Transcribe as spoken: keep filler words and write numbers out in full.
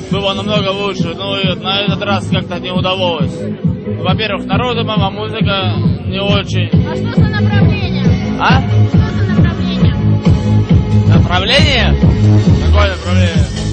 было намного лучше. Ну и на этот раз как-то не удалось. Во-первых, народу мама, музыка не очень. А что за направление? А? Что за направление? Направление? Какое направление?